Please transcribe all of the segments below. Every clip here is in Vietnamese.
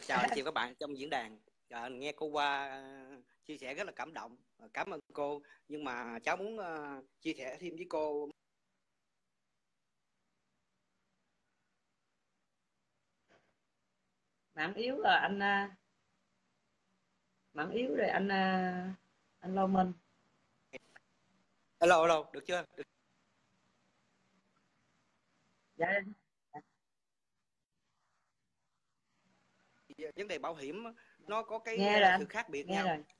Chào anh chị các bạn trong diễn đàn. Nghe cô Hoa chia sẻ rất là cảm động. Cảm ơn cô. Nhưng mà cháu muốn chia sẻ thêm với cô. Mạng yếu rồi anh, mạng yếu rồi anh Lâu Minh. Alo, được chưa? Được. Dạ. Vấn đề bảo hiểm nó có cái Nghe rồi sự anh, khác biệt nghe nhau. rồi.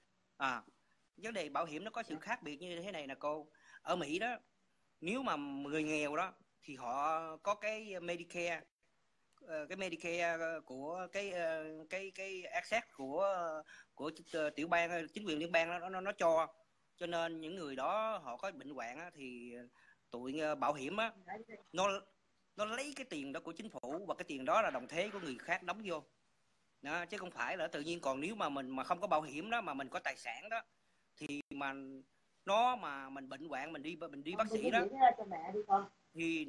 Vấn đề bảo hiểm nó có sự Dạ. khác biệt như thế này nè cô. Ở Mỹ đó, nếu mà người nghèo đó thì họ có cái Medicare, cái Medicare của cái access của tiểu bang, chính quyền liên bang nó cho nên những người đó họ có bệnh hoạn á, thì tụi bảo hiểm á nó lấy cái tiền đó của chính phủ, và cái tiền đó là đồng thế của người khác đóng vô đó, chứ không phải là tự nhiên. Còn nếu mà mình mà không có bảo hiểm đó mà mình có tài sản đó thì mà mình bệnh hoạn, mình đi bác sĩ đó Cho mẹ đi con. thì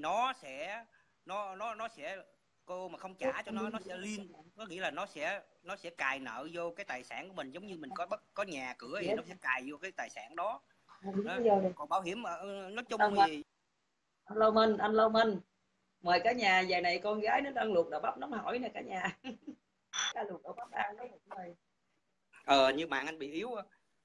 nó sẽ cô mà không trả cho nó sẽ liên, có nghĩa là nó sẽ cài nợ vô cái tài sản của mình, giống như mình có nhà cửa thì nó sẽ cài vô cái tài sản đó. Còn bảo hiểm nói chung thì Anh Lâu Minh, mời cả nhà về này, con gái nó đang luộc đậu bắp nóng hổi nè cả nhà. Cá luộc đậu bắp ăn đó một người. như mạng anh bị yếu.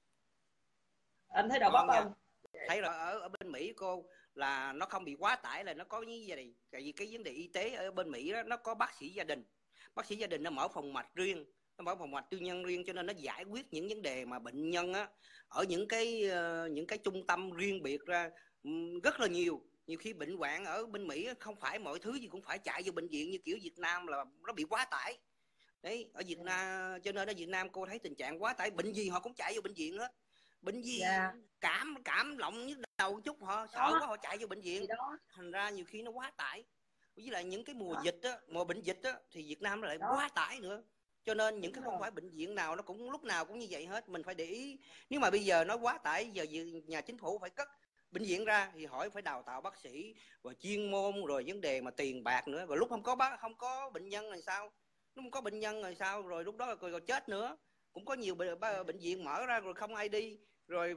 Anh thấy đậu bắp nha. không? Thấy là ở bên Mỹ cô là nó không bị quá tải, là nó có như vậy. Tại vì cái vấn đề y tế ở bên Mỹ đó, nó có bác sĩ gia đình nó mở phòng mạch riêng, nó mở phòng mạch tư nhân riêng, cho nên nó giải quyết những vấn đề mà bệnh nhân á ở những cái trung tâm riêng biệt ra rất là nhiều. Nhiều khi bệnh hoạn ở bên Mỹ không phải mọi thứ gì cũng phải chạy vô bệnh viện như kiểu Việt Nam là nó bị quá tải đấy. Ở Việt Nam, cho nên ở Việt Nam cô thấy tình trạng quá tải, bệnh gì họ cũng chạy vô bệnh viện hết. Bệnh gì cảm lộng nhức đầu một chút họ sợ quá họ chạy vô bệnh viện. Thành ra nhiều khi nó quá tải. Với lại những cái mùa dịch á, mùa bệnh dịch á thì Việt Nam lại quá tải nữa. Cho nên những cái không phải bệnh viện nào nó cũng lúc nào cũng như vậy hết, mình phải để ý. Nếu mà bây giờ nó quá tải, giờ nhà chính phủ phải cất bệnh viện ra thì hỏi phải đào tạo bác sĩ và chuyên môn, rồi vấn đề mà tiền bạc nữa. Rồi lúc không có bệnh nhân rồi sao? Nó không có bệnh nhân rồi sao? Rồi lúc đó rồi chết nữa. Cũng có nhiều bệnh viện mở ra rồi không ai đi, rồi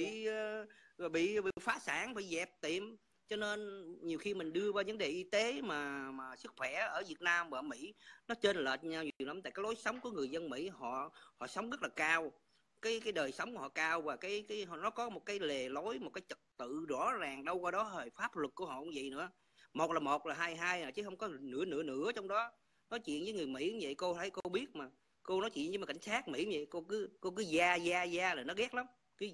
bị phá sản, phải dẹp tiệm. Cho nên nhiều khi mình đưa qua vấn đề y tế mà sức khỏe ở Việt Nam và ở Mỹ nó chênh lệch nhau nhiều lắm. Tại cái lối sống của người dân Mỹ, họ sống rất là cao, cái đời sống của họ cao, và nó có một cái lề lối, một cái trật tự rõ ràng, đâu qua đó hồi pháp luật của họ cũng vậy nữa. Một là hai chứ không có nửa trong đó. Nói chuyện với người Mỹ như vậy cô thấy cô biết mà. Cô nói chuyện với mà cảnh sát Mỹ như vậy, cô cứ da là nó ghét lắm. Cứ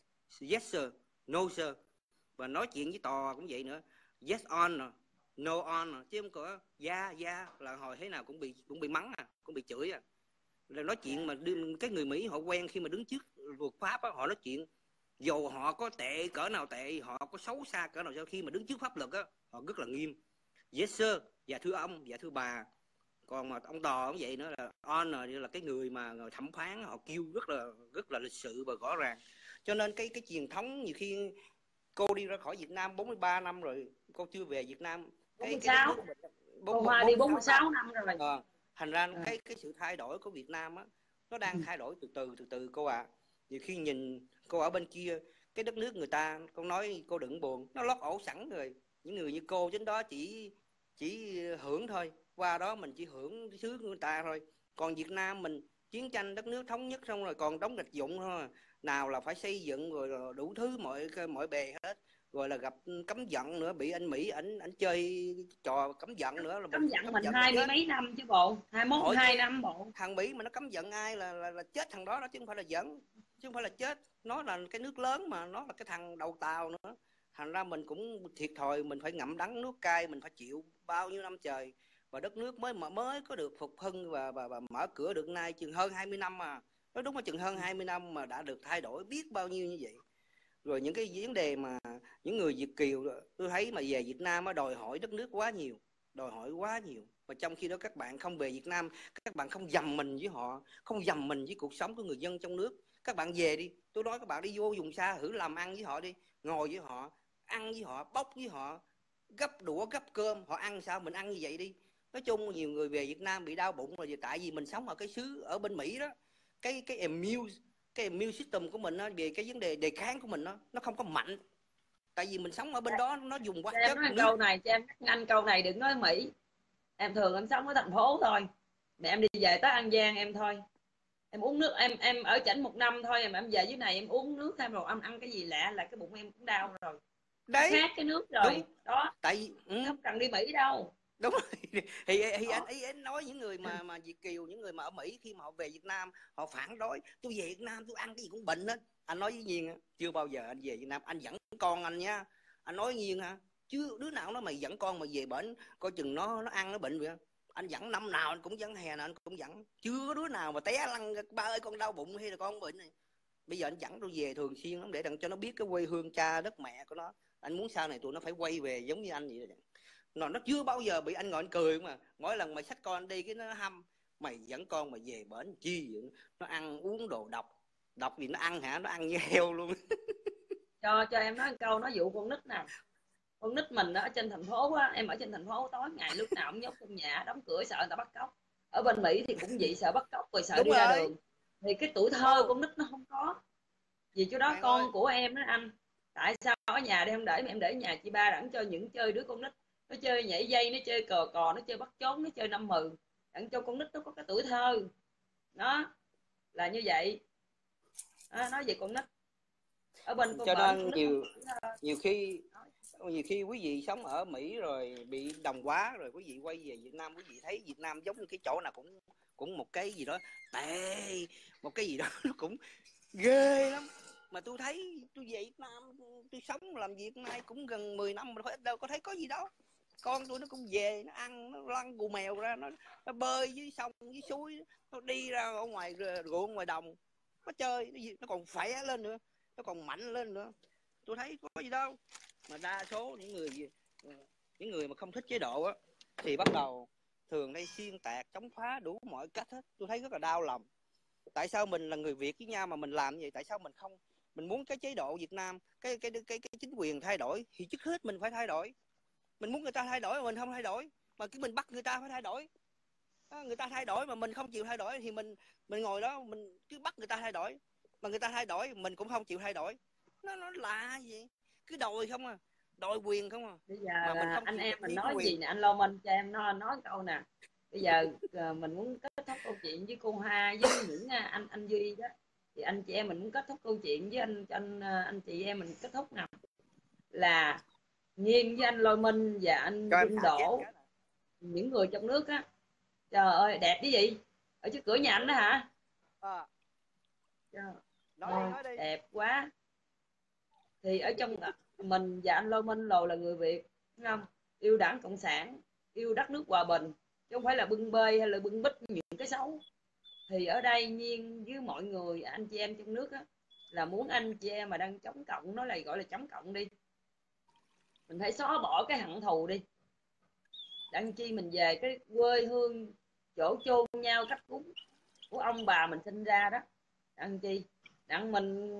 yes sir, no sir. Và nói chuyện với tòa cũng vậy nữa, yes on, no on, chứ không có da là hồi thế nào cũng bị mắng cũng bị chửi Là nói chuyện mà cái người Mỹ họ quen khi mà đứng trước luật pháp họ nói chuyện, dù họ có tệ cỡ nào tệ, họ có xấu xa cỡ nào, khi mà đứng trước pháp luật họ rất là nghiêm. Yes sir, dạ thưa ông, dạ thưa bà. Còn mà ông tòa cũng vậy nữa, là honor là cái người mà thẩm phán, họ kêu rất là lịch sự và rõ ràng. Cho nên cái truyền thống, nhiều khi cô đi ra khỏi Việt Nam 43 năm rồi, cô chưa về Việt Nam, cái đất nước mình cô Hoa đi 46 năm rồi. Thành ra cái sự thay đổi của Việt Nam á, nó đang thay đổi từ từ cô ạ. Nhiều khi nhìn cô ở bên kia, cái đất nước người ta, con nói cô đừng buồn, nó lót ổ sẵn rồi. Những người như cô trên đó chỉ hưởng thôi, qua đó mình chỉ hưởng xứ của người ta thôi. Còn Việt Nam mình chiến tranh đất nước thống nhất xong rồi còn đóng gạch dụng thôi, nào là phải xây dựng rồi đủ thứ mọi bề hết, rồi là gặp cấm vận nữa, bị anh Mỹ ảnh chơi trò cấm vận nữa, là mình Cấm vận mình là 20 chết. mấy năm chứ bộ, 22 năm bộ. Thằng Mỹ mà nó cấm vận ai là chết thằng đó chứ không phải là giỡn, chứ không phải là chết. Nó là cái nước lớn mà, nó là cái thằng đầu tàu nữa. Thành ra mình cũng thiệt thòi, mình phải ngậm đắng nuốt cay, mình phải chịu bao nhiêu năm trời, và đất nước mới có được phục hưng và mở cửa được nay chừng hơn 20 năm mà. Nói đúng là chừng hơn 20 năm mà đã được thay đổi biết bao nhiêu như vậy. Rồi những cái vấn đề mà những người Việt kiều, tôi thấy mà về Việt Nam đòi hỏi đất nước quá nhiều, đòi hỏi quá nhiều. Và trong khi đó các bạn không về Việt Nam, các bạn không dầm mình với họ, không dầm mình với cuộc sống của người dân trong nước. Các bạn về đi, tôi nói các bạn đi vô vùng xa thử làm ăn với họ đi, ngồi với họ, ăn với họ, bốc với họ, gấp đũa gấp cơm, họ ăn sao mình ăn như vậy đi. Nói chung nhiều người về Việt Nam bị đau bụng là tại vì mình sống ở cái xứ ở bên Mỹ đó, cái immune system của mình nó về cái vấn đề đề kháng của mình nó không có mạnh, tại vì mình sống ở bên đó nó dùng hóa Cho em chất nói nước. câu này, cho em nhắc anh câu này, đừng nói Mỹ. Em thường em sống ở thành phố thôi, mẹ em đi về tới An Giang em thôi, em uống nước, em ở chảnh 1 năm thôi mà em về dưới này em uống nước thêm rồi em ăn cái gì lạ là cái bụng em cũng đau rồi. Nó Đấy, khác cái nước rồi đúng, đó, tại vì không cần đi Mỹ đâu. đúng rồi. Thì Đó. anh nói những người mà Việt kiều, những người mà ở Mỹ khi mà họ về Việt Nam họ phản đối, tôi về Việt Nam tôi ăn cái gì cũng bệnh hết. Anh nói với Nhiên chưa bao giờ anh về Việt Nam anh dẫn con anh nha, anh nói Nhiên ha, chứ đứa nào nó mày dẫn con mà về bệnh coi chừng nó ăn nó bệnh vậy. Anh dẫn năm nào anh cũng dẫn, hè nào anh cũng dẫn, chưa có đứa nào mà té lăn ba ơi con đau bụng hay là con bệnh này. Bây giờ anh dẫn tôi về thường xuyên lắm để cho nó biết cái quê hương cha đất mẹ của nó. Anh muốn sau này tụi nó phải quay về giống như anh vậy. Nó chưa bao giờ bị anh ngồi anh cười mà mỗi lần mày xách con anh đi cái nó hâm mày dẫn con mà về bển chi vậy? Nó ăn uống đồ độc, độc gì nó ăn hả, nó ăn như heo luôn. Cho em nói câu nói vụ con nít nào. Con nít mình ở trên thành phố á, em ở trên thành phố tối ngày lúc nào cũng nhốt trong nhà đóng cửa sợ người ta bắt cóc. Ở bên Mỹ thì cũng vậy, sợ bắt cóc rồi sợ Đúng đi ra rồi. đường. Thì cái tuổi thơ Ô con nít nó không có. Vì chỗ đó Hoàng ơi, con của em đó anh, tại sao ở nhà đi không để mà em để nhà chị ba đặng cho những chơi đứa con nít nó chơi nhảy dây, nó chơi cò cò, nó chơi bắt trốn, nó chơi năm mừ, đặng cho con nít nó có cái tuổi thơ. Đó là như vậy. Đó, nói về con nít ở bên con cho bển con nên nít không nhiều có tuổi thơ. nhiều khi nhiều khi quý vị sống ở Mỹ rồi bị đồng hóa rồi quý vị quay về Việt Nam, quý vị thấy Việt Nam giống như cái chỗ nào cũng cũng một cái gì đó tệ, một cái gì đó nó cũng ghê lắm. Mà tôi thấy tôi về Việt Nam, tôi sống làm việc nay cũng gần 10 năm mà đâu có thấy có gì đâu. Con tôi nó cũng về, nó ăn, nó lăn cù mèo ra, nó bơi dưới sông dưới suối, nó đi ra ở ngoài ruộng ngoài đồng, nó chơi nó còn khỏe lên nữa, nó còn mạnh lên nữa. Tôi thấy có gì đâu. Mà đa số những người mà không thích chế độ á thì bắt đầu thường đây xuyên tạc chống phá đủ mọi cách hết. Tôi thấy rất là đau lòng. Tại sao mình là người Việt với nhau mà mình làm như vậy? Tại sao mình không, mình muốn cái chế độ Việt Nam, cái chính quyền thay đổi thì trước hết mình phải thay đổi. Mình muốn người ta thay đổi mà mình không thay đổi, mà cứ mình bắt người ta phải thay đổi. Người ta thay đổi mà mình không chịu thay đổi thì mình ngồi đó mình cứ bắt người ta thay đổi, mà người ta thay đổi mình cũng không chịu thay đổi. Nó lạ gì, cứ đòi không à, đòi quyền không à, Bây giờ mà mình là không anh chịu em thực mình thi cái nói quyền. gì nè, anh Lô Minh cho em nói câu nè. Bây giờ mình muốn kết thúc câu chuyện với cô Hoa với những anh Duy đó, thì anh chị em mình muốn kết thúc câu chuyện với anh chị em mình kết thúc nào là Nhiên với anh Lôi Minh và anh Cho em Vinh xả chết Đỗ, cái này. những người trong nước á. Trời ơi đẹp cái gì, ở trước cửa nhà anh đó hả? À, Trời nói đi. đẹp quá. Thì ở trong mình và anh Lôi Minh Lồ là người Việt, đúng không? Yêu đảng cộng sản, yêu đất nước hòa bình, chứ không phải là bưng bê hay là bưng bít những cái xấu. Thì ở đây Nhiên với mọi người anh chị em trong nước á, là muốn anh chị em mà đang chống cộng, nói là gọi là chống cộng đi, mình phải xóa bỏ cái hận thù đi, đặng chi mình về cái quê hương, chỗ chôn nhau cách cúng của ông bà mình sinh ra đó, đặng chi đặng mình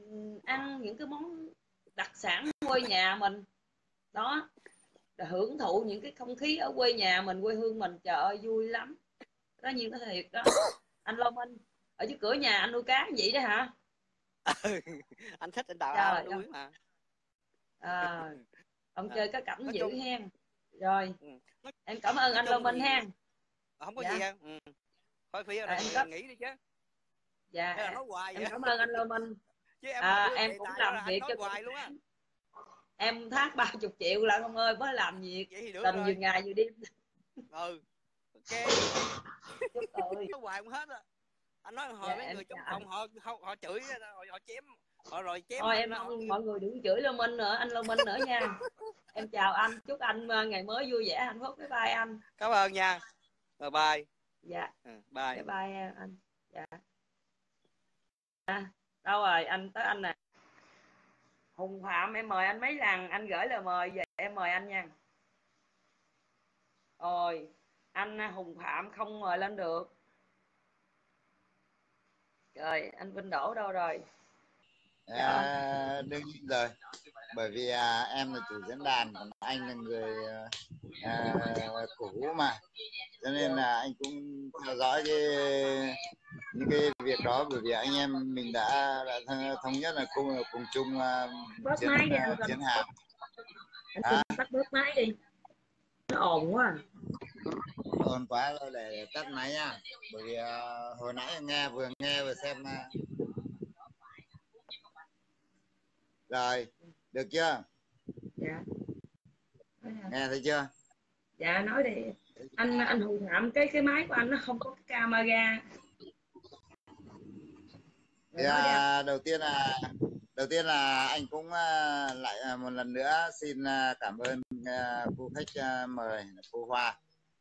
ăn những cái món đặc sản quê nhà mình đó, là hưởng thụ những cái không khí ở quê nhà mình, quê hương mình. Trời ơi vui lắm đó, Nhiên nói thiệt đó. Anh Long Minh ở trước cửa nhà anh nuôi cá vậy đó hả? Anh thích anh đào ao Trời anh ơi. nuôi mà. À, ông À, chơi cá cảnh nói dữ chung hen. Rồi nói, em cảm ơn nói anh Long chung Minh thì hen. không có gì Dạ. ha. Thôi phía rồi Em người có. nghỉ đi chứ, hay là Dạ nói hoài em vậy. cảm ơn anh Long Minh. Chứ em mà đưa Em đề cũng tài đó là làm anh việc nói cho cộng hoài luôn á. sản, em thác 30 triệu là không ơi, mới làm việc Vậy thì được tình vừa rồi. ngày vừa đêm. Ừ, ok. Chút ơi. Nói hoài cũng hết á. Anh nói Dạ hồi mấy em người chào trong anh. phòng họ chửi, họ chém, họ rồi chém Thôi anh em đó, họ mong kêu. mọi người đừng chửi Long Minh nữa, anh Long Minh nữa nha. Em chào anh, chúc anh ngày mới vui vẻ hạnh phúc. Bye bye anh. Cảm ơn nha. Rồi bye. Dạ. Bye Bye. bye anh. Dạ. Đâu rồi anh, tới anh nè. Hùng Phạm em mời anh mấy lần anh gửi lời mời về, em mời anh nha. Ôi anh Hùng Phạm không mời lên được. Rồi anh Vinh Đỗ đâu rồi? Dạ. Đương nhiên rồi, bởi vì em là chủ diễn đàn, còn anh là người cổ vũ mà, cho nên Dạ. là anh cũng theo dõi những cái việc đó, bởi vì anh em mình đã thống nhất là cùng chung Bớt chiến máy đi anh Vinh, chiến hào. anh Vinh tắt bớt máy đi, nó ồn quá. Ổn quá rồi, để tắt máy nha, bởi vì hồi nãy vừa nghe vừa xem rồi, được chưa? Dạ. Nghe thấy chưa? Dạ nói đi. Anh Hùng Phạm, cái máy của anh nó không có cái camera. Rồi Thì nói đi anh. đầu tiên là anh cũng lại một lần nữa xin cảm ơn cô khách mời là cô Hoa.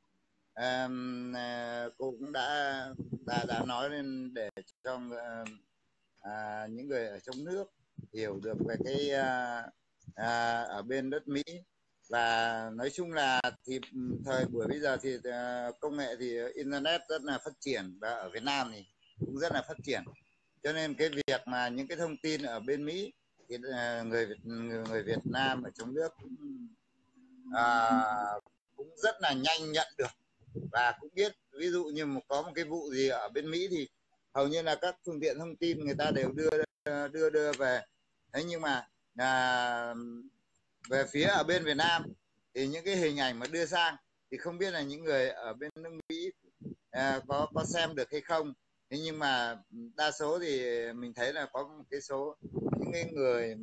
Cô cũng đã nói lên để cho những người ở trong nước hiểu được về cái ở bên đất Mỹ. Và nói chung là thì thời buổi bây giờ thì công nghệ thì internet rất là phát triển, và ở Việt Nam thì cũng rất là phát triển, cho nên cái việc mà những cái thông tin ở bên Mỹ thì người Việt Nam ở trong nước à, cũng rất là nhanh nhận được, và cũng biết ví dụ như có một cái vụ gì ở bên Mỹ thì hầu như là các phương tiện thông tin người ta đều đưa về. Thế nhưng mà về phía ở bên Việt Nam thì những cái hình ảnh mà đưa sang thì không biết là những người ở bên nước Mỹ có xem được hay không. Thế nhưng mà đa số thì mình thấy là có một cái số những cái người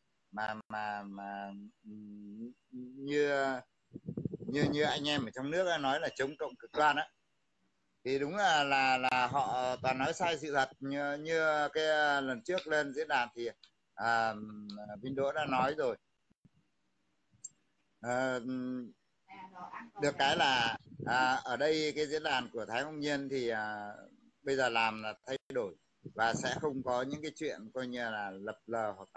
mà như như anh em ở trong nước nói là chống cộng cực đoan á, thì đúng là họ toàn nói sai sự thật. Như cái lần trước lên diễn đàn thì Vinh Đỗ đã nói rồi. Được cái là ở đây cái diễn đàn của Thái Công Nhiên thì bây giờ làm là thay đổi, và sẽ không có những cái chuyện coi như là lập lờ, hoặc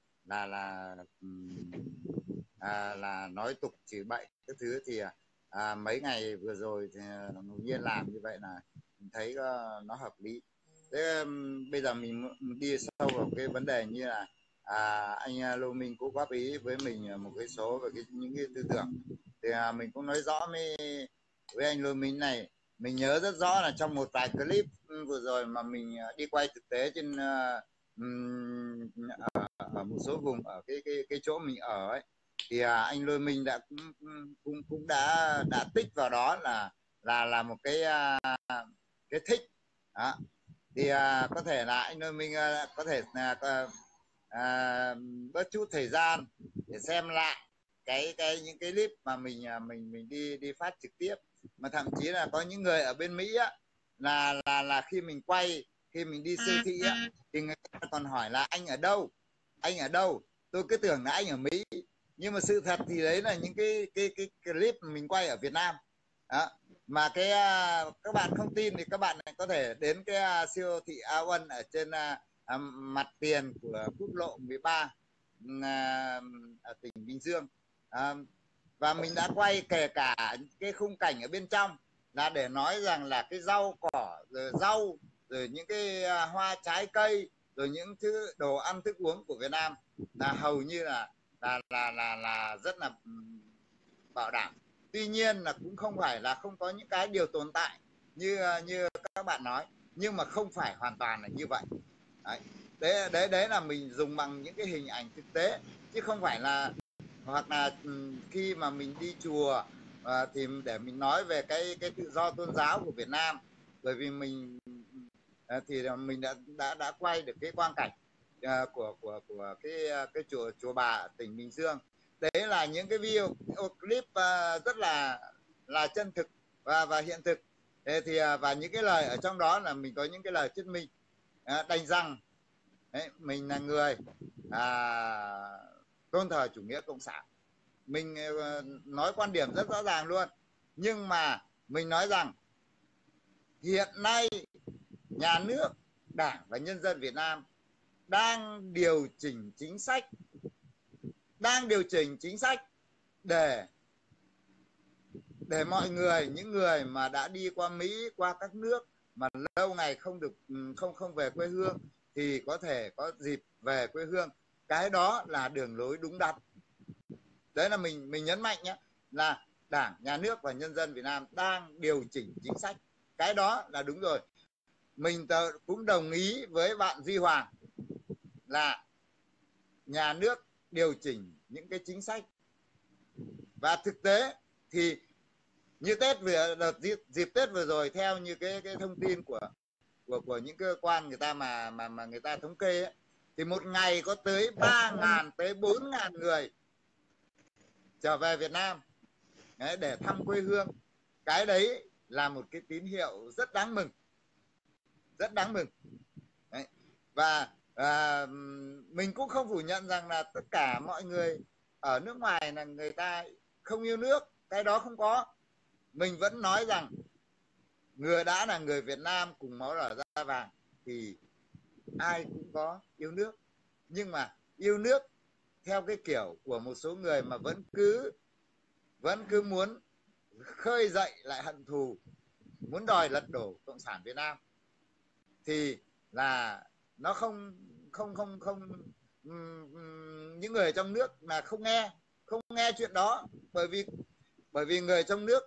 là nói tục chửi bậy cái thứ. Thì mấy ngày vừa rồi thì Ngọc Nhiên làm như vậy là mình thấy nó hợp lý. Thế bây giờ mình đi sâu vào cái vấn đề như là anh Lô Minh cũng góp ý với mình một cái số về những cái tư tưởng, thì mình cũng nói rõ với anh Lô Minh này. Mình nhớ rất rõ là trong một vài clip vừa rồi mà mình đi quay thực tế trên ở một số vùng ở cái chỗ mình ở ấy, thì anh Lôi Minh đã cũng đã tích vào đó là một cái thích đó. Thì có thể là anh Lôi Minh có thể bớt chút thời gian để xem lại những cái clip mà mình đi phát trực tiếp, mà thậm chí là có những người ở bên Mỹ á, là khi mình quay, khi mình đi siêu thị á, thì người ta còn hỏi là anh ở đâu, tôi cứ tưởng là anh ở Mỹ, nhưng mà sự thật thì đấy là những cái clip mình quay ở Việt Nam đó. Mà các bạn không tin thì các bạn có thể đến cái siêu thị A1 ở trên mặt tiền của quốc lộ 13 ở tỉnh Bình Dương. Và mình đã quay kể cả cái khung cảnh ở bên trong, là để nói rằng là cái rau cỏ, rồi rau, rồi những cái hoa trái cây, rồi những thứ đồ ăn thức uống của Việt Nam là hầu như là rất là bảo đảm. Tuy nhiên là cũng không phải là không có những cái điều tồn tại như các bạn nói, nhưng mà không phải hoàn toàn là như vậy. Đấy là mình dùng bằng những cái hình ảnh thực tế, chứ không phải là, hoặc là khi mà mình đi chùa thì để mình nói về cái tự do tôn giáo của Việt Nam. Bởi vì mình thì mình đã quay được cái quang cảnh của cái chùa Bà ở tỉnh Bình Dương. Đấy là những cái video clip rất là chân thực và hiện thực. Thế thì và những cái lời ở trong đó là mình có những cái lời thuyết minh đành rằng đấy, mình là người tôn thờ chủ nghĩa cộng sản. Mình nói quan điểm rất rõ ràng luôn, nhưng mà mình nói rằng hiện nay nhà nước, Đảng và nhân dân Việt Nam đang điều chỉnh chính sách để mọi người, những người mà đã đi qua Mỹ, qua các nước mà lâu ngày không về quê hương, thì có thể có dịp về quê hương. Cái đó là đường lối đúng đắn. Đấy là mình nhấn mạnh nhé, là Đảng, Nhà nước và nhân dân Việt Nam đang điều chỉnh chính sách. Cái đó là đúng rồi. Mình cũng đồng ý với bạn Duy Hoàng là nhà nước điều chỉnh những cái chính sách. Và thực tế thì như dịp Tết vừa rồi, theo như cái thông tin của những cơ quan người ta mà người ta thống kê ấy, thì một ngày có tới 3.000 tới 4.000 người trở về Việt Nam để thăm quê hương. Cái đấy là một cái tín hiệu rất đáng mừng, rất đáng mừng. Đấy. Và mình cũng không phủ nhận rằng là tất cả mọi người ở nước ngoài là người ta không yêu nước, cái đó không có. Mình vẫn nói rằng đã là người Việt Nam cùng máu đỏ da vàng thì ai cũng có yêu nước, nhưng mà yêu nước theo cái kiểu của một số người mà vẫn cứ muốn khơi dậy lại hận thù, muốn đòi lật đổ Cộng sản Việt Nam, thì là nó không những người trong nước là không nghe chuyện đó, bởi vì người trong nước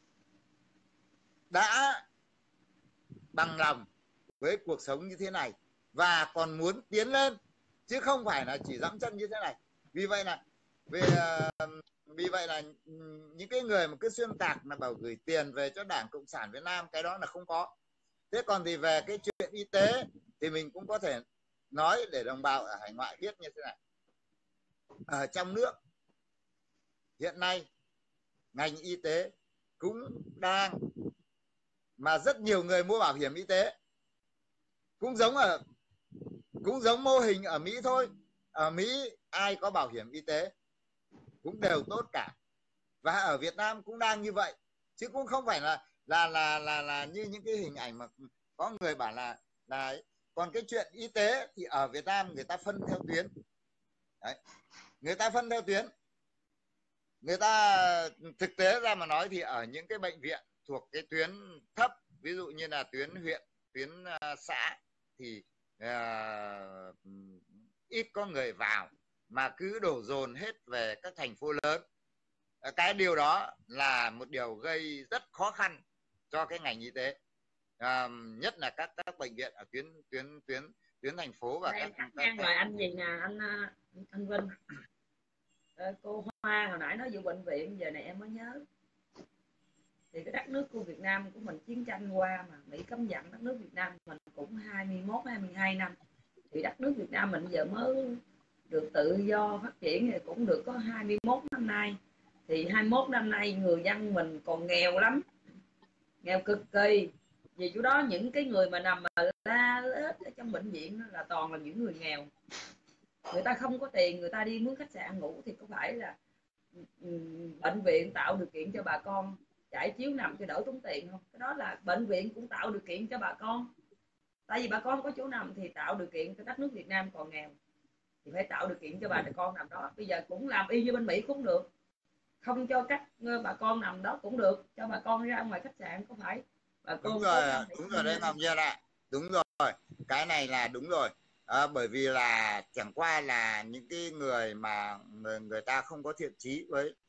đã bằng lòng với cuộc sống như thế này và còn muốn tiến lên, chứ không phải là chỉ dẫm chân như thế này. Vì vậy là những cái người mà cứ xuyên tạc là bảo gửi tiền về cho Đảng Cộng sản Việt Nam, cái đó là không có. Thế còn thì về cái chuyện y tế thì mình cũng có thể nói để đồng bào ở hải ngoại biết như thế này. Ở trong nước hiện nay ngành y tế cũng đang, mà rất nhiều người mua bảo hiểm y tế, cũng giống mô hình ở Mỹ thôi. Ở Mỹ ai có bảo hiểm y tế cũng đều tốt cả, và ở Việt Nam cũng đang như vậy, chứ cũng không phải là như những cái hình ảnh mà có người bảo là còn cái chuyện y tế thì ở Việt Nam người ta phân theo tuyến. Đấy. Người ta phân theo tuyến. Người ta thực tế ra mà nói thì ở những cái bệnh viện thuộc cái tuyến thấp, ví dụ như là tuyến huyện, tuyến xã, thì ít có người vào, mà cứ đổ dồn hết về các thành phố lớn. Cái điều đó là một điều gây rất khó khăn cho cái ngành y tế, nhất là các bệnh viện ở tuyến thành phố. Và các rồi anh gì nè, anh Vinh, cô Hoa hồi nãy nói vụ bệnh viện, giờ này em mới nhớ. Thì cái đất nước của Việt Nam của mình chiến tranh qua mà Mỹ cấm vận đất nước Việt Nam mình cũng 21, 22 năm. Thì đất nước Việt Nam mình giờ mới được tự do phát triển thì cũng được có 21 năm nay. Thì 21 năm nay người dân mình còn nghèo lắm, nghèo cực kỳ. Vì chỗ đó những cái người mà nằm la lết ở trong bệnh viện là toàn là những người nghèo. Người ta không có tiền, người ta đi mướn khách sạn ngủ, thì có phải là bệnh viện tạo điều kiện cho bà con trải chiếu nằm cho đỡ tốn tiền không? Cái đó là bệnh viện cũng tạo điều kiện cho bà con, tại vì bà con có chỗ nằm thì tạo điều kiện cho đất nước Việt Nam còn nghèo thì phải tạo điều kiện cho bà con nằm đó. Bây giờ cũng làm y như bên Mỹ cũng được, không cho các bà con nằm đó cũng được, cho bà con ra ngoài khách sạn, có phải bà con đúng rồi đấy Ngọc Nhiên ạ, đúng rồi, cái này là đúng rồi. Bởi vì là chẳng qua là những cái người mà người ta không có thiện chí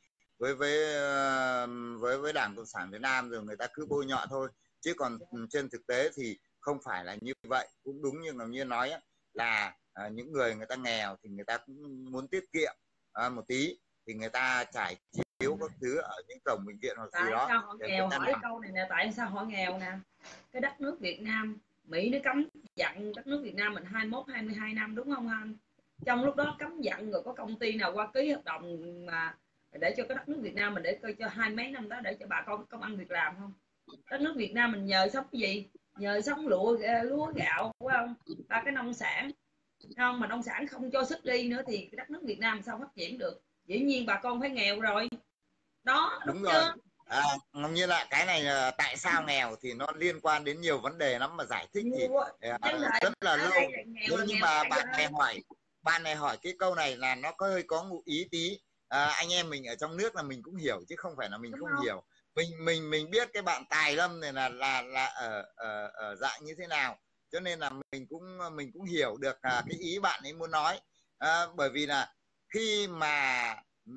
với Đảng Cộng sản Việt Nam, rồi người ta cứ bôi nhọ thôi, chứ còn trên thực tế thì không phải là như vậy. Cũng đúng như Ngọc Nhiên nói ấy, là những người ta nghèo thì người ta cũng muốn tiết kiệm một tí, thì người ta trải chiếu các thứ ở những cổng bệnh viện hoặc gì đó. Tại sao họ nghèo? Hỏi câu này nè, tại sao họ nghèo nè? Cái đất nước Việt Nam, Mỹ nó cấm vận đất nước Việt Nam mình 21, 22 năm đúng không anh? Trong lúc đó cấm vận rồi có công ty nào qua ký hợp đồng mà để cho cái đất nước Việt Nam mình để coi cho 20 mấy năm đó để cho bà con công ăn việc làm không? Đất nước Việt Nam mình nhờ sống cái gì? Nhờ sống lúa gạo phải không? Ta cái nông sản không, mà nông sản không cho xuất đi nữa thì cái đất nước Việt Nam sao phát triển được? Dĩ nhiên bà con phải nghèo rồi. Đó, đúng rồi. Ngọc Nhiên ạ, cái này tại sao nghèo thì nó liên quan đến nhiều vấn đề lắm, mà giải thích thì rất là lâu. Nếu như mà bạn này hỏi cái câu này là nó hơi có ngụ ý tí. Anh em mình ở trong nước là mình cũng hiểu, chứ không phải là mình không hiểu. Mình biết cái bạn Tài Lâm này là ở dạng như thế nào. cho nên là mình cũng hiểu được cái ý bạn ấy muốn nói. Bởi vì là khi mà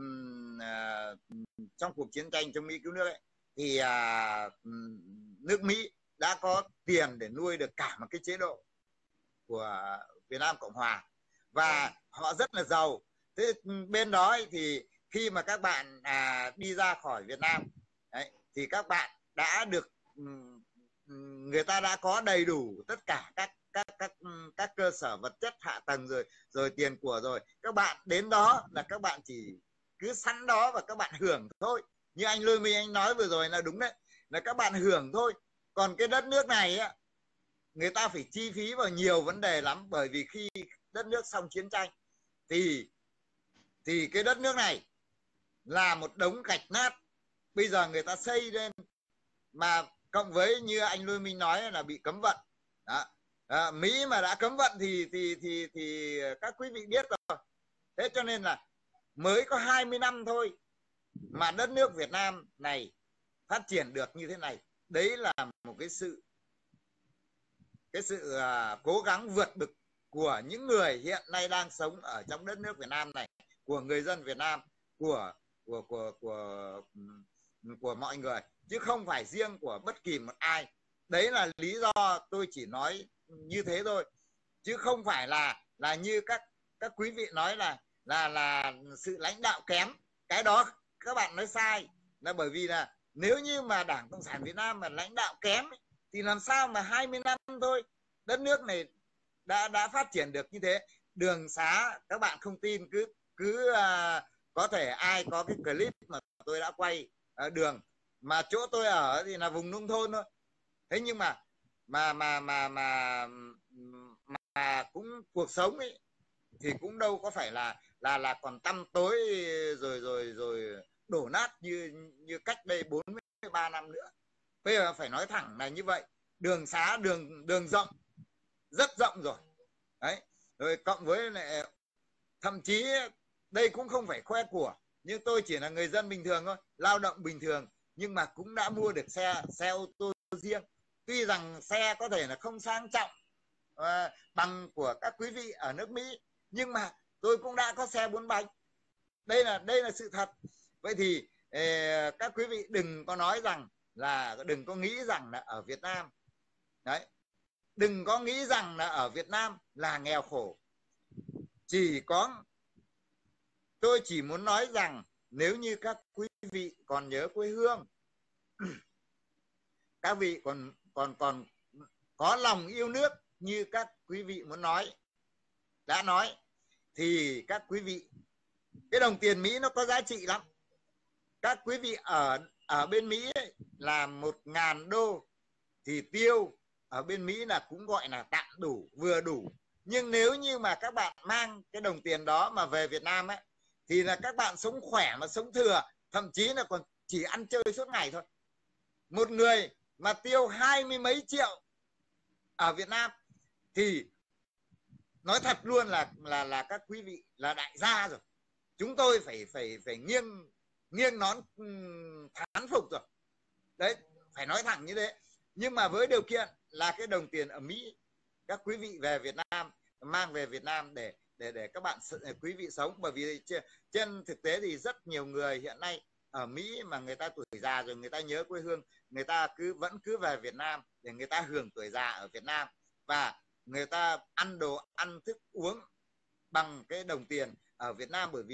trong cuộc chiến tranh chống Mỹ cứu nước ấy, thì nước Mỹ đã có tiền để nuôi được cả một cái chế độ của Việt Nam Cộng Hòa và họ rất là giàu. Thế bên đó ấy, thì khi mà các bạn đi ra khỏi Việt Nam đấy, thì các bạn đã được người ta đã có đầy đủ tất cả các cơ sở vật chất hạ tầng rồi tiền của rồi. Các bạn đến đó là các bạn chỉ cứ sẵn đó và các bạn hưởng thôi. Như anh Lôi Minh anh nói vừa rồi là đúng đấy, là các bạn hưởng thôi. Còn cái đất nước này á, người ta phải chi phí vào nhiều vấn đề lắm, bởi vì khi đất nước xong chiến tranh thì cái đất nước này là một đống gạch nát, bây giờ người ta xây lên, mà cộng với như anh Lôi Minh nói là bị cấm vận đó. Mỹ mà đã cấm vận thì các quý vị biết rồi. Thế cho nên là mới có 20 năm thôi mà đất nước Việt Nam này phát triển được như thế này. Đấy là một cái sự cố gắng vượt bực của những người hiện nay đang sống ở trong đất nước Việt Nam này, của người dân Việt Nam, của mọi người, chứ không phải riêng của bất kỳ một ai. Đấy là lý do tôi chỉ nói như thế thôi, chứ không phải là như các quý vị nói là sự lãnh đạo kém. Cái đó các bạn nói sai, là bởi vì là nếu như mà Đảng Cộng sản Việt Nam mà lãnh đạo kém ấy, thì làm sao mà 20 năm thôi đất nước này đã phát triển được như thế. Đường xá các bạn không tin, cứ có thể ai có cái clip mà tôi đã quay đường mà chỗ tôi ở thì là vùng nông thôn thôi. Thế nhưng mà cũng cuộc sống ấy thì cũng đâu có phải là còn tăm tối rồi đổ nát như cách đây 43 năm nữa. Bây giờ phải nói thẳng là như vậy. Đường xá đường rộng, rất rộng rồi đấy, rồi cộng với lại thậm chí đây cũng không phải khoe của, nhưng tôi chỉ là người dân bình thường thôi, lao động bình thường, nhưng mà cũng đã mua được xe ô tô riêng. Tuy rằng xe có thể là không sang trọng bằng của các quý vị ở nước Mỹ, nhưng mà tôi cũng đã có xe 4 bánh. Đây là sự thật. Vậy thì các quý vị đừng có nói rằng đừng có nghĩ rằng là ở Việt Nam đấy, đừng có nghĩ rằng là ở Việt Nam là nghèo khổ. Tôi chỉ muốn nói rằng nếu như các quý vị còn nhớ quê hương, các vị còn có lòng yêu nước như các quý vị đã nói, thì các quý vị, cái đồng tiền Mỹ nó có giá trị lắm. Các quý vị ở bên Mỹ ấy, là 1.000 đô thì tiêu ở bên Mỹ là cũng gọi là tạm đủ, vừa đủ. Nhưng nếu như mà các bạn mang cái đồng tiền đó mà về Việt Nam ấy, thì là các bạn sống khỏe mà sống thừa, thậm chí là còn chỉ ăn chơi suốt ngày thôi. Một người mà tiêu 20 mấy triệu ở Việt Nam thì nói thật luôn là các quý vị là đại gia rồi. Chúng tôi phải nghiêng nón thán phục rồi. Đấy, phải nói thẳng như thế. Nhưng mà với điều kiện là cái đồng tiền ở Mỹ, các quý vị về Việt Nam, mang về Việt Nam để các bạn quý vị sống. Bởi vì trên thực tế thì rất nhiều người hiện nay ở Mỹ mà người ta tuổi già rồi, người ta nhớ quê hương, người ta vẫn cứ về Việt Nam để người ta hưởng tuổi già ở Việt Nam, và người ta ăn thức uống bằng cái đồng tiền ở Việt Nam, bởi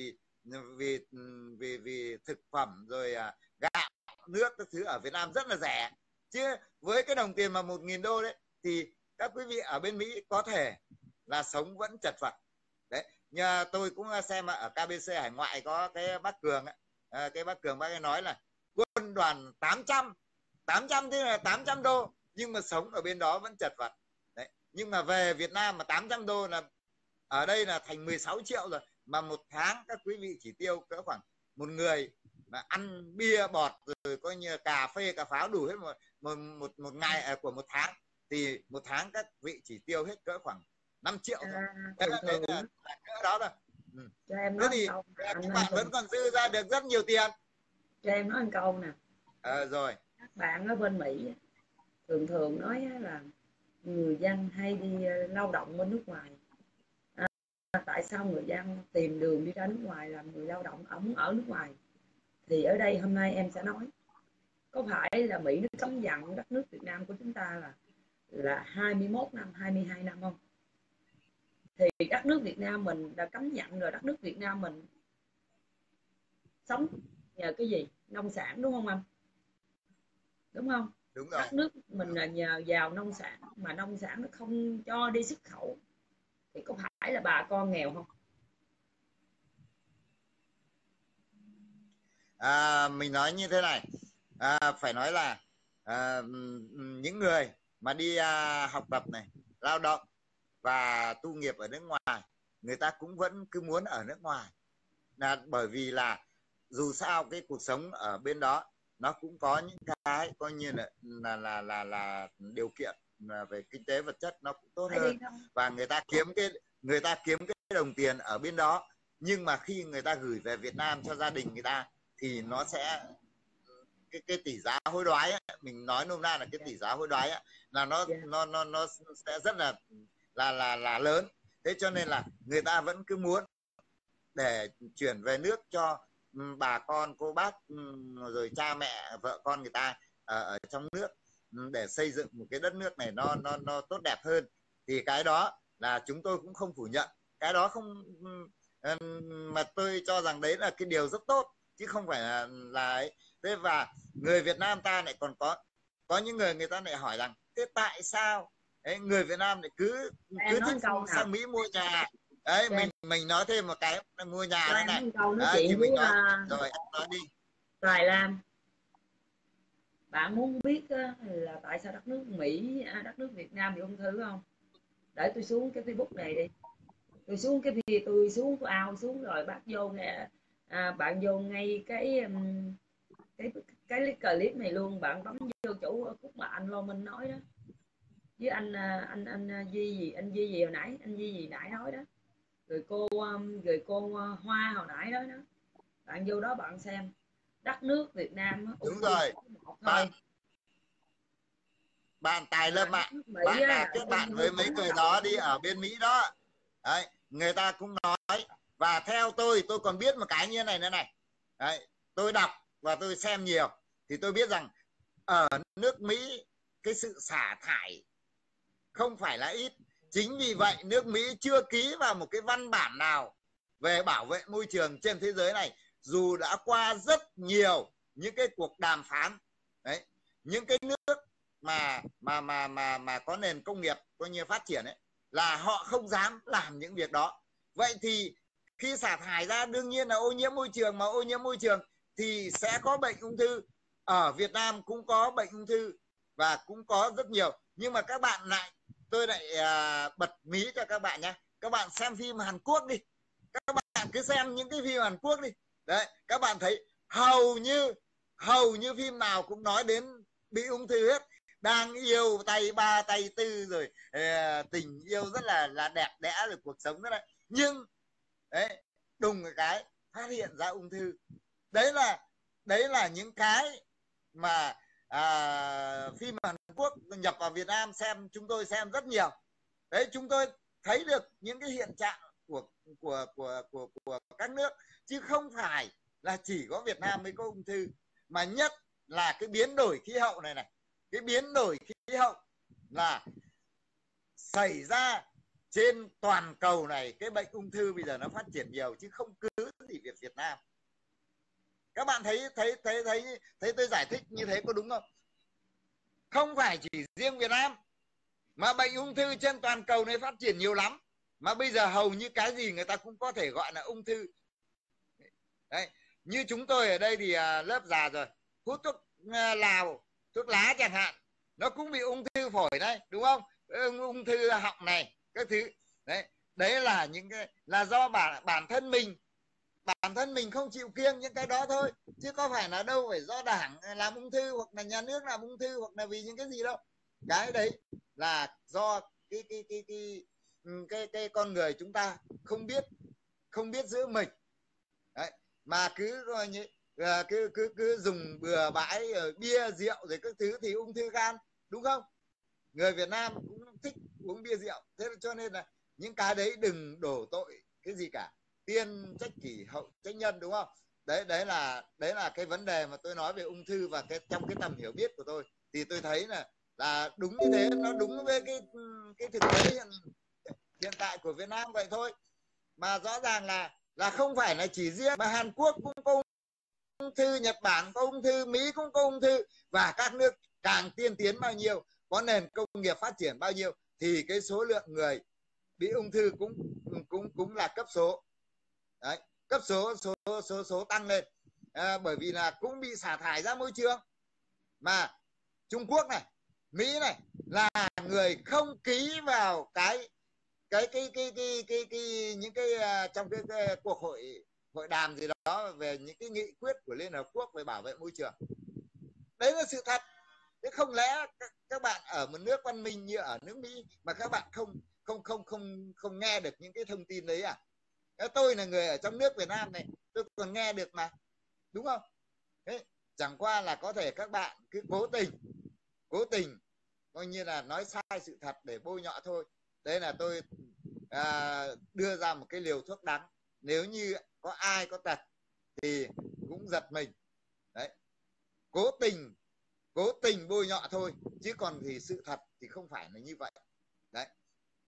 vì thực phẩm rồi gạo nước các thứ ở Việt Nam rất là rẻ. Chứ với cái đồng tiền mà 1.000 đô đấy thì các quý vị ở bên Mỹ có thể là sống vẫn chật vật đấy. Nhà tôi cũng xem ở KBC Hải Ngoại có cái bác Cường ấy, cái bác Cường bác ấy nói là quân đoàn 800 thế là 800 đô nhưng mà sống ở bên đó vẫn chật vật đấy. Nhưng mà về Việt Nam mà 800 đô là ở đây là thành 16 triệu rồi, mà một tháng các quý vị chỉ tiêu cỡ khoảng một người mà ăn bia bọt rồi coi như cà phê cà pháo đủ hết một ngày của một tháng, thì một tháng các vị chỉ tiêu hết cỡ khoảng 5 triệu thôi. Đấy là cỡ đó thôi. Cho em thế nói thì câu, các bạn vẫn còn dư ra được rất nhiều tiền. cho em nói một câu nè. Rồi Các bạn ở bên Mỹ thường nói là người dân hay đi lao động bên nước ngoài, tại sao người dân tìm đường đi ra nước ngoài làm người lao động muốn ở nước ngoài? Thì ở đây hôm nay em sẽ nói, có phải là Mỹ nó cấm vận đất nước Việt Nam của chúng ta là 21 năm, 22 năm không? Thì đất nước Việt Nam mình đã cấm vận rồi, đất nước Việt Nam mình sống nhờ cái gì? Nông sản, đúng không anh? Đúng không? Đúng rồi. Đất nước mình là nhờ vào nông sản, mà nông sản nó không cho đi xuất khẩu thì có phải là bà con nghèo không? Mình nói như thế này, phải nói là những người mà đi học tập này, lao động và tu nghiệp ở nước ngoài, người ta cũng vẫn cứ muốn ở nước ngoài, là bởi vì là dù sao cái cuộc sống ở bên đó nó cũng có những cái coi như là điều kiện về kinh tế vật chất nó cũng tốt hơn, và người ta kiếm cái đồng tiền ở bên đó, nhưng mà khi người ta gửi về Việt Nam cho gia đình người ta thì nó sẽ cái tỷ giá hối đoái ấy, mình nói nôm na là cái tỷ giá hối đoái ấy, là nó sẽ rất là lớn. Thế cho nên là người ta vẫn cứ muốn để chuyển về nước cho bà con cô bác rồi cha mẹ vợ con người ta ở trong nước, để xây dựng một cái đất nước này nó tốt đẹp hơn. Thì cái đó là chúng tôi cũng không phủ nhận, cái đó không, mà tôi cho rằng đấy là cái điều rất tốt chứ không phải là ấy. Thế và người Việt Nam ta lại còn có những người ta lại hỏi rằng thế tại sao đấy, người Việt Nam lại cứ thích sang Mỹ mua nhà đấy. Mình nói thêm một cái mua nhà đây này đấy, thì mình nói rồi em nói đi. Tài Lam, bạn muốn biết là tại sao đất nước Mỹ, đất nước Việt Nam bị ung thư không? Để tôi xuống cái Facebook này đi, tôi xuống ao xuống rồi bắt vô nè, bạn vô ngay cái clip này luôn, bạn bấm vô chỗ khúc mà anh Lô Minh nói đó, với anh Duy gì hồi nãy, anh Duy gì nãy nói đó, rồi cô Hoa hồi nãy đó đó, bạn vô đó bạn xem đất nước Việt Nam đó, đúng rồi bạn Tài Lâm ạ, bạn là kết bạn với mấy người đó đi ở bên Mỹ đó đấy, người ta cũng nói. Và theo tôi còn biết một cái như này nữa này đấy, tôi đọc và tôi xem nhiều thì tôi biết rằng ở nước Mỹ cái sự xả thải không phải là ít. Chính vì vậy nước Mỹ chưa ký vào một cái văn bản nào về bảo vệ môi trường trên thế giới này, dù đã qua rất nhiều những cái cuộc đàm phán đấy. Những cái nước mà có nền công nghiệp coi như phát triển ấy, là họ không dám làm những việc đó. Vậy thì khi xả thải ra đương nhiên là ô nhiễm môi trường, mà ô nhiễm môi trường thì sẽ có bệnh ung thư. Ở Việt Nam cũng có bệnh ung thư và cũng có rất nhiều, nhưng mà các bạn tôi lại bật mí cho các bạn nhé. Các bạn xem phim Hàn Quốc đi, các bạn cứ xem những cái phim Hàn Quốc đi đấy, các bạn thấy hầu như phim nào cũng nói đến bị ung thư hết. Đang yêu tay ba tay tư rồi tình yêu rất là đẹp đẽ rồi cuộc sống đó đấy, nhưng đấy đùng cái phát hiện ra ung thư. Đấy là những cái mà phim Hàn Quốc nhập vào Việt Nam xem, chúng tôi xem rất nhiều đấy, chúng tôi thấy được những cái hiện trạng của các nước, chứ không phải là chỉ có Việt Nam mới có ung thư. Mà nhất là cái biến đổi khí hậu này cái biến đổi khí hậu là xảy ra trên toàn cầu này, cái bệnh ung thư bây giờ nó phát triển nhiều chứ không cứ gì Việt Nam. Các bạn thấy tôi giải thích như thế có đúng không? Không phải chỉ riêng Việt Nam mà bệnh ung thư trên toàn cầu này phát triển nhiều lắm, mà bây giờ hầu như cái gì người ta cũng có thể gọi là ung thư đấy. Như chúng tôi ở đây thì lớp già rồi, hút thuốc lào, thuốc lá chẳng hạn, nó cũng bị ung thư phổi đấy, đúng không? Ung thư họng này các thứ đấy là những cái là do bản thân mình không chịu kiêng những cái đó thôi, chứ có phải là đâu phải do đảng làm ung thư hoặc là nhà nước làm ung thư hoặc là vì những cái gì đâu. Cái đấy là do cái con người chúng ta không biết giữ mình đấy, mà cứ coi như cứ dùng bừa bãi bia rượu rồi các thứ thì ung thư gan, đúng không? Người Việt Nam uống bia rượu. Thế cho nên là những cái đấy đừng đổ tội cái gì cả, tiên trách kỷ hậu trách nhân, đúng không? Đấy là cái vấn đề mà tôi nói về ung thư, và trong cái tầm hiểu biết của tôi thì tôi thấy là đúng như thế, nó đúng với cái thực tế hiện tại của Việt Nam vậy thôi. Mà rõ ràng là không phải là chỉ riêng, mà Hàn Quốc cũng có ung thư, Nhật Bản có ung thư, Mỹ cũng có ung thư, và các nước càng tiên tiến bao nhiêu, có nền công nghiệp phát triển bao nhiêu, thì cái số lượng người bị ung thư cũng là cấp số. Đấy, cấp số tăng lên, bởi vì là cũng bị xả thải ra môi trường. Mà Trung Quốc này, Mỹ này là người không ký vào những cái trong cái cuộc hội đàm gì đó về những cái nghị quyết của Liên Hợp Quốc về bảo vệ môi trường. Đấy là sự thật. Thế không lẽ các bạn ở một nước văn minh như ở nước Mỹ mà các bạn không nghe được những cái thông tin đấy à? Tôi là người ở trong nước Việt Nam này, tôi còn nghe được mà, đúng không? Thế chẳng qua là có thể các bạn cứ cố tình coi như là nói sai sự thật để bôi nhọ thôi. Đây là tôi đưa ra một cái liều thuốc đắng, nếu như có ai có tật thì cũng giật mình. Đấy, cố tình bôi nhọ thôi, chứ còn thì sự thật thì không phải là như vậy. Đấy,